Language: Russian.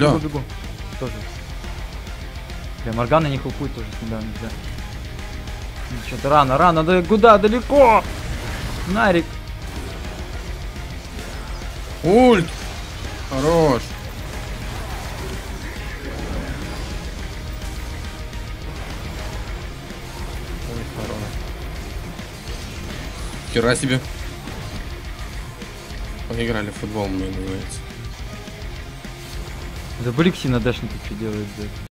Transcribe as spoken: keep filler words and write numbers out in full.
Алло. бегу, бегу. Тоже. Бля, Моргана не хупует тоже недавно, нельзя. Что-то рано, рано, да куда, далеко! Нарик. Ульт! Хорош! Ой, хорош. Хера себе. Поиграли в футбол, мне называется. Да Бликси на дэшнике что делает, блядь.